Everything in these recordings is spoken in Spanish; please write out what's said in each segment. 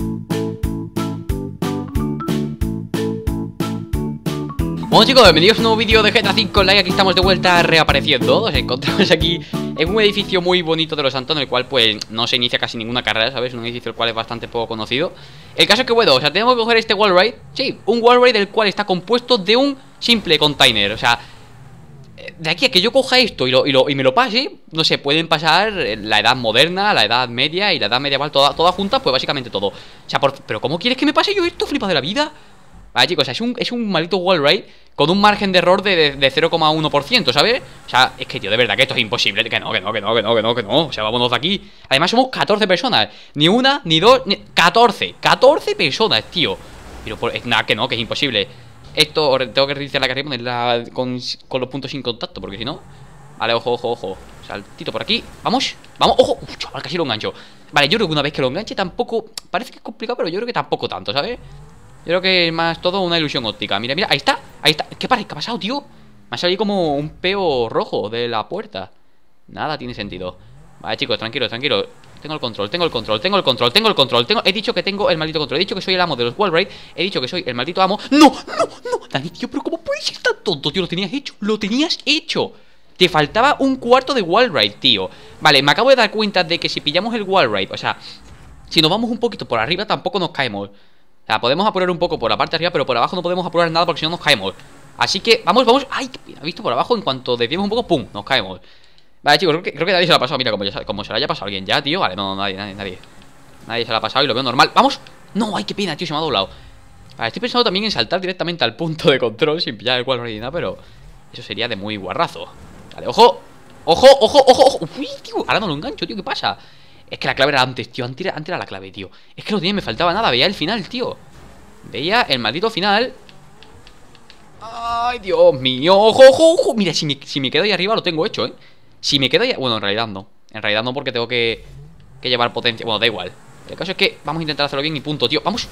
Bueno chicos, bienvenidos a un nuevo vídeo de GTA V Online. Aquí estamos de vuelta reapareciendo. Nos encontramos aquí en un edificio muy bonito de Los Santos, en el cual pues no se inicia casi ninguna carrera, ¿sabes? Un edificio el cual es bastante poco conocido. El caso es que bueno, o sea, tenemos que coger este wall ride. Sí, un wall ride del cual está compuesto de un simple container. O sea, de aquí a que yo coja esto y me lo pase, no sé, pueden pasar la edad moderna, la edad media y la edad medieval, toda junta, pues básicamente todo. O sea, pero ¿cómo quieres que me pase yo esto? Flipa de la vida. Vale chicos, es un maldito wall ride con un margen de error de 0,1%, ¿sabes? O sea, es que tío, de verdad que esto es imposible. Que no. O sea, vámonos de aquí. Además somos 14 personas. Ni una, ni dos, ni... 14 personas, tío. Pero nada, que no, que es imposible. Esto tengo que reiniciar la carrera y ponerla con los puntos sin contacto, porque si no... Vale, ojo. Saltito por aquí. Vamos, ojo. Uf, chaval, casi lo engancho. Vale, yo creo que una vez que lo enganche tampoco... Parece que es complicado, pero yo creo que tampoco tanto, ¿sabes? Yo creo que es más todo una ilusión óptica. Mira, ahí está. ¿Qué ha pasado, tío? Me ha salido como un peo rojo de la puerta. Nada tiene sentido. Vale, chicos, tranquilos. Tengo el control. He dicho que tengo el maldito control. He dicho que soy el amo de los wall ride. He dicho que soy el maldito amo. ¡No! Dani, tío, pero ¿cómo puedes ser tan tonto, tío? Lo tenías hecho. Te faltaba un cuarto de wall ride, tío. Vale, me acabo de dar cuenta de que si pillamos el wall ride, o sea, si nos vamos un poquito por arriba, tampoco nos caemos. O sea, podemos apurar un poco por la parte de arriba, pero por abajo no podemos apurar nada porque si no nos caemos. Así que, vamos. ¡Ay! ¿Has visto por abajo? En cuanto desviemos un poco, ¡pum! Nos caemos. Vale, chicos, creo que nadie se lo ha pasado. Mira, como se lo haya pasado alguien ya, tío. Vale, no, nadie. Nadie se lo ha pasado y lo veo normal. ¡Vamos! No, ay, qué pena, tío, se me ha doblado. Vale, estoy pensando también en saltar directamente al punto de control sin pillar el wall ride ni nada, pero eso sería de muy guarrazo. Vale, ojo. Uy, tío, ahora no lo engancho, tío, ¿qué pasa? Es que la clave era antes, tío, antes era la clave, tío. Es que no tenía, me faltaba nada, veía el final, tío. Veía el maldito final. Ay, Dios mío, ojo. Mira, si me quedo ahí arriba lo tengo hecho, Si me quedo ahí... Bueno, en realidad no porque tengo que llevar potencia. Bueno, da igual. El caso es que vamos a intentar hacerlo bien y punto, tío. Vamos.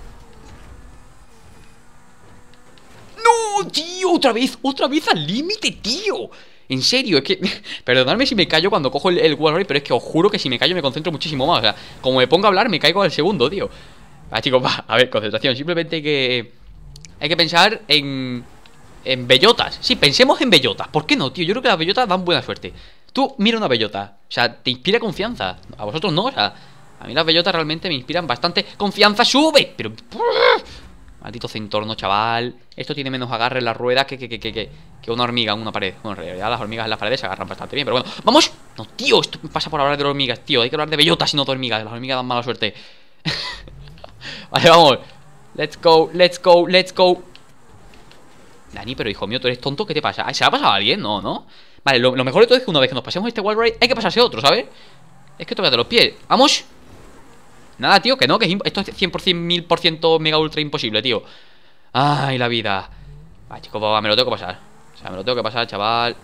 ¡No, tío! Otra vez al límite, tío. En serio, es que... Perdonadme si me callo cuando cojo el wall ride, pero es que os juro que si me callo me concentro muchísimo más. O sea, como me pongo a hablar me caigo al segundo, tío. Chicos, a ver, concentración. Simplemente hay que pensar en bellotas. Sí, pensemos en bellotas. ¿Por qué no, tío? Yo creo que las bellotas dan buena suerte. Tú mira una bellota, o sea, te inspira confianza. A vosotros no, o sea, a mí las bellotas realmente me inspiran bastante confianza. ¡Sube! Pero... Maldito centorno, chaval. Esto tiene menos agarre en la rueda que una hormiga en una pared. Bueno, en realidad las hormigas en las paredes se agarran bastante bien, pero bueno. ¡Vamos! No, tío, esto me pasa por hablar de hormigas, tío. Hay que hablar de bellotas y no de hormigas. Las hormigas dan mala suerte. Vale, vamos. Let's go. Dani, pero hijo mío, ¿tú eres tonto? ¿Qué te pasa? ¿Se ha pasado a alguien? No. Vale, lo mejor de todo es que una vez que nos pasemos este wall ride hay que pasarse otro, ¿sabes? Es que tócate los pies. ¡Vamos! Nada, tío, que no, esto es 100%, 1000% mega ultra imposible, tío. Ay, la vida. Vale, chicos, me lo tengo que pasar. O sea, me lo tengo que pasar, chaval.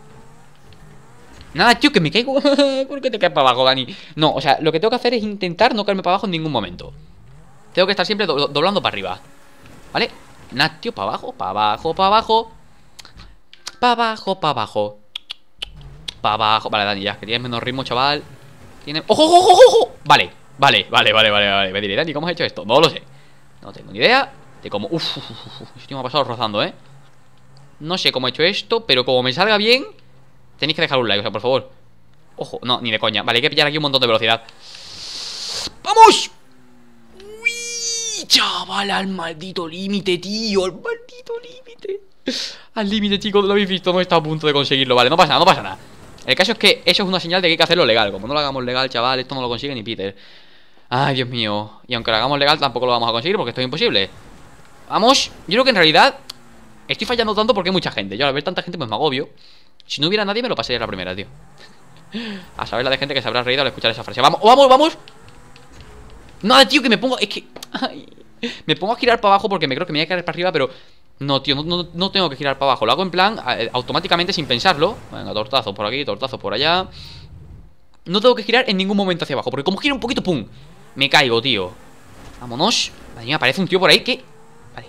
Nada, tío, que me caigo. ¿Por qué te caes para abajo, Dani? No, o sea, lo que tengo que hacer es intentar no caerme para abajo en ningún momento. Tengo que estar siempre doblando para arriba. ¿Vale? Nada, tío, para abajo. Vale, Dani, ya, que tienes menos ritmo, chaval. ¡Ojo! Vale. Me diré, Dani, ¿cómo has hecho esto? No lo sé. No tengo ni idea de cómo... Uf, esto me ha pasado rozando, No sé cómo he hecho esto, pero como me salga bien, tenéis que dejar un like, o sea, por favor. Ojo, no, ni de coña. Vale, hay que pillar aquí un montón de velocidad. ¡Vamos! ¡Uy! Chaval, al maldito límite, tío. Al maldito límite. Al límite, chicos, lo habéis visto. No está a punto de conseguirlo, vale, no pasa nada. El caso es que eso es una señal de que hay que hacerlo legal. Como no lo hagamos legal, chaval, esto no lo consigue ni Peter. Ay, Dios mío. Y aunque lo hagamos legal tampoco lo vamos a conseguir porque esto es imposible. Vamos. Yo creo que en realidad estoy fallando tanto porque hay mucha gente. Yo al ver tanta gente pues me agobio. Si no hubiera nadie me lo pasaría la primera, tío. A saber la de gente que se habrá reído al escuchar esa frase. Vamos. Nada, tío, que me pongo... Es que... Ay, me pongo a girar para abajo porque me creo que me voy a caer para arriba, pero... No, tío, no tengo que girar para abajo. Lo hago en plan automáticamente sin pensarlo. Venga, tortazo por aquí, tortazo por allá. No tengo que girar en ningún momento hacia abajo porque como giro un poquito, ¡pum! Me caigo, tío. Vámonos. Madre mía, aparece un tío por ahí que... Vale.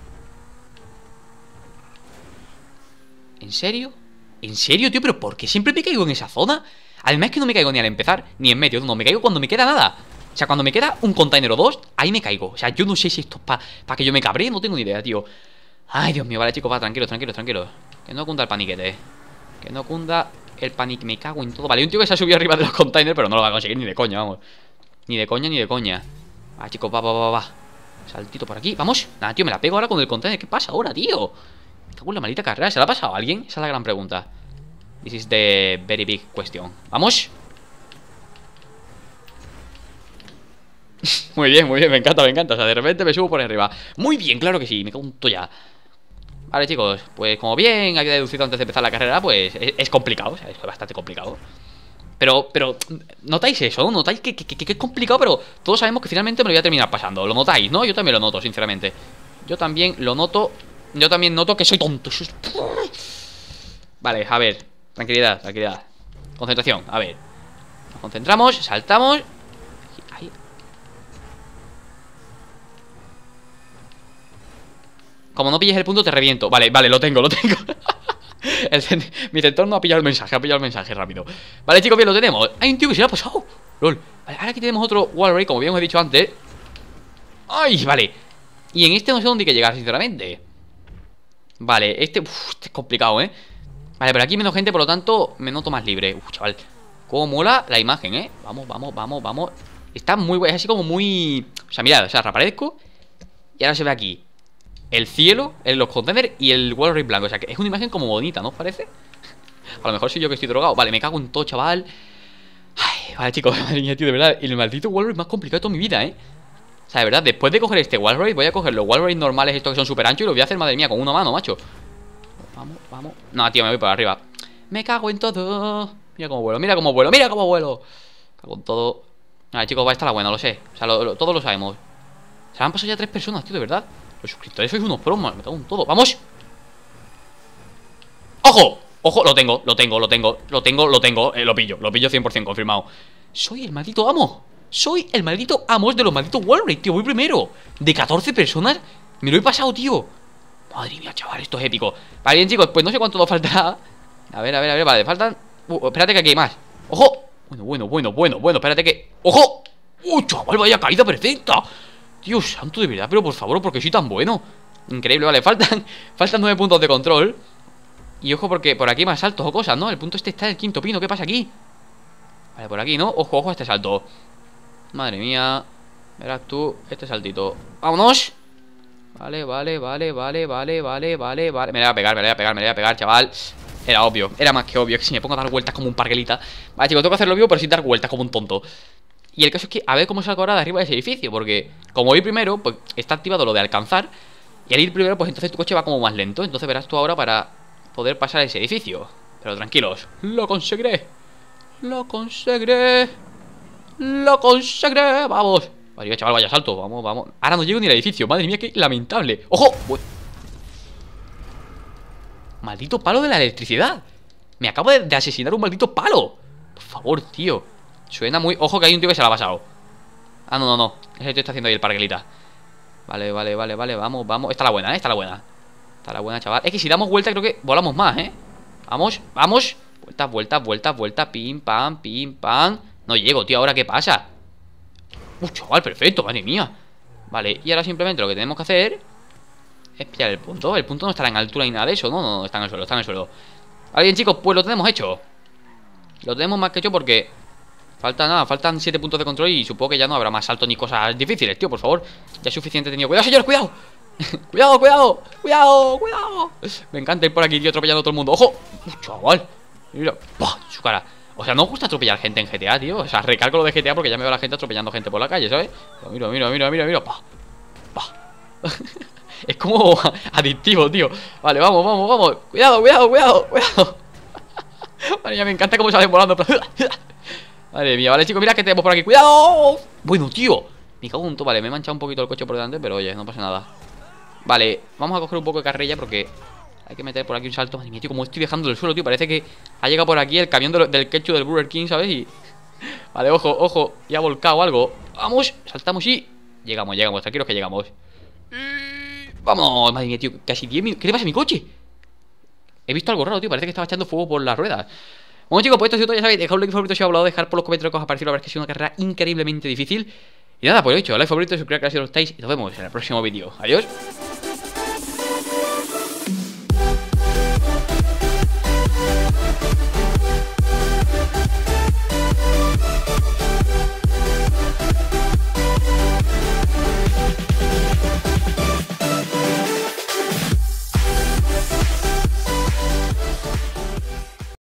¿En serio? ¿En serio, tío? ¿Pero por qué siempre me caigo en esa zona? Además que no me caigo ni al empezar ni en medio. No, me caigo cuando me queda nada. O sea, cuando me queda un container o dos, ahí me caigo. O sea, yo no sé si esto es para que yo me cabree, no tengo ni idea, tío. Ay, Dios mío, vale, chicos, va, tranquilos, tranquilos, tranquilos. Que no cunda el paniquete, que no cunda el panique, me cago en todo. Vale, un tío que se ha subido arriba de los containers, pero no lo va a conseguir ni de coña, vamos. Ni de coña, ni de coña. Va, chicos, va. Saltito por aquí, vamos. Nada, tío, me la pego ahora con el container. ¿Qué pasa ahora, tío? Me cago en la maldita carrera. ¿Se la ha pasado a alguien? Esa es la gran pregunta. This is the very big question. ¡Vamos! Muy bien, me encanta. O sea, de repente me subo por arriba. Muy bien, claro que sí, me cago en todo ya. Vale, chicos, pues como bien había deducido antes de empezar la carrera, pues es complicado, o sea, es bastante complicado. Pero, ¿notáis eso? ¿No? ¿Notáis que es complicado? Pero todos sabemos que finalmente me lo voy a terminar pasando. ¿Lo notáis, no? Yo también lo noto, sinceramente. Yo también lo noto. Yo también noto que soy tonto. Vale, a ver. Tranquilidad. Concentración, a ver. Nos concentramos, saltamos. Ahí. Como no pilles el punto te reviento. Vale, lo tengo. Mi centón no ha pillado el mensaje, rápido. Vale, chicos, bien, lo tenemos. Hay un tío que se le ha pasado. LOL. Vale, ahora aquí tenemos otro wall break, como bien os he dicho antes. Ay, vale. Y en este no sé dónde hay que llegar, sinceramente. Vale, este es complicado, ¿eh? Vale, pero aquí hay menos gente, por lo tanto me noto más libre. Chaval, cómo mola la imagen, ¿eh? Vamos. Está muy guay, es así como muy... O sea, mirad, o sea, reaparezco y ahora se ve aquí el cielo, los containers y el wall break blanco. O sea, que es una imagen como bonita, ¿no os parece? A lo mejor soy yo que estoy drogado. Vale, me cago en todo, chaval. Ay, vale, chicos, madre mía, tío, de verdad. El maldito wall break más complicado de toda mi vida, ¿eh? O sea, de verdad, después de coger este wall break, voy a coger los wall break normales, estos que son súper anchos, y los voy a hacer, madre mía, con una mano, macho. Vamos. No, tío, me voy para arriba. Me cago en todo. Mira cómo vuelo. Me cago en todo. Vale, chicos, va a estar la buena, lo sé. O sea, todos lo sabemos. Se han pasado ya 3 personas, tío, de verdad. Los suscriptores sois unos pros, me cago en todo. ¡Vamos! ¡Ojo! Lo tengo. Lo pillo 100% confirmado. Soy el maldito amo de los malditos wall break, tío. Voy primero. De 14 personas me lo he pasado, tío. Madre mía, chaval, esto es épico. Vale, bien, chicos, pues no sé cuánto nos faltará. A ver, vale, faltan... espérate que aquí hay más. ¡Ojo! Bueno, espérate que... ¡Ojo! Chaval, vaya caída perfecta. Dios santo, de verdad, pero por favor, ¿por qué soy tan bueno? Increíble, vale, faltan 9 puntos de control. Y ojo, porque por aquí hay más saltos o cosas, ¿no? El punto este está en el quinto pino, ¿qué pasa aquí? Vale, por aquí, ¿no? Ojo a este salto. Madre mía. Verás tú, este saltito. ¡Vámonos! Vale. Me le voy a pegar, chaval. Era obvio, era más que obvio que si me pongo a dar vueltas como un parguelita. Vale, chicos, tengo que hacerlo vivo, pero sin dar vueltas como un tonto. Y el caso es que a ver cómo salgo ahora de arriba de ese edificio, porque como voy primero, pues está activado lo de alcanzar. Y al ir primero, pues entonces tu coche va como más lento. Entonces verás tú ahora para poder pasar ese edificio. Pero tranquilos, lo conseguiré. Vamos. Vale, chaval, vaya salto, vamos. Ahora no llego ni al edificio, madre mía, qué lamentable. ¡Ojo! Maldito palo de la electricidad. Me acabo de asesinar un maldito palo. Por favor, tío. Suena muy... Ojo que hay un tío que se la ha pasado. Ah, no. Ese tío está haciendo ahí el parguelita. Vale, vamos. Esta es la buena, chaval. Es que si damos vuelta creo que volamos más, ¿eh? Vamos. Vuelta. Pim, pam. No llego, tío, ¿ahora qué pasa? Chaval, perfecto, madre mía. Vale, y ahora simplemente lo que tenemos que hacer es pillar el punto. El punto no estará en altura ni nada de eso, no, está en el suelo. Vale, bien, chicos, pues lo tenemos hecho. Lo tenemos más que hecho porque faltan 7 puntos de control. Y supongo que ya no habrá más saltos ni cosas difíciles, tío, por favor. Ya es suficiente he tenido. ¡Cuidado, señor, cuidado! Cuidado. Me encanta ir por aquí, tío, atropellando a todo el mundo. ¡Ojo! Chaval, mira, ¡pah! Su cara. O sea, no me gusta atropellar gente en GTA, tío. O sea, recalco lo de GTA porque ya me veo a la gente atropellando gente por la calle, ¿sabes? Mira. ¡Pah! Es como adictivo, tío. Vale, vamos. Cuidado. Vale, ya me encanta cómo salen volando. Madre mía, vale, chicos, mira que tenemos por aquí. ¡Cuidado! Bueno, tío, me cago en todo. Vale, me he manchado un poquito el coche por delante, pero oye, no pasa nada. Vale, vamos a coger un poco de carrilla porque hay que meter por aquí un salto. Madre mía, tío, como estoy dejando el suelo, tío. Parece que ha llegado por aquí el camión del ketchup del Burger King, ¿sabes? Y... Vale, ojo, ya ha volcado algo. Vamos, saltamos y... Llegamos, tranquilos que llegamos. Vamos, madre mía, tío, casi 10 minutos. ¿Qué le pasa a mi coche? He visto algo raro, tío, parece que estaba echando fuego por las ruedas. Bueno chicos, pues esto ha sido todo, ya sabéis, dejad un like favorito si os ha hablado, dejar por los comentarios que os ha parecido, la verdad es que ha sido una carrera increíblemente difícil. Y nada, pues lo dicho, like favorito, suscribiros si no lo estáis y nos vemos en el próximo vídeo. Adiós.